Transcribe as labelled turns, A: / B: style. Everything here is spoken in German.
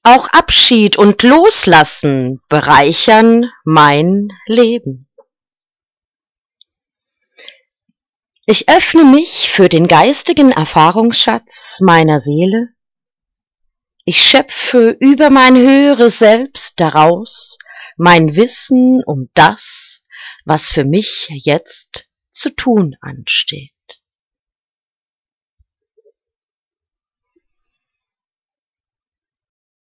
A: Auch Abschied und Loslassen bereichern mein Leben. Ich öffne mich für den geistigen Erfahrungsschatz meiner Seele. Ich schöpfe über mein höheres Selbst daraus mein Wissen um das, was für mich jetzt zu tun ansteht.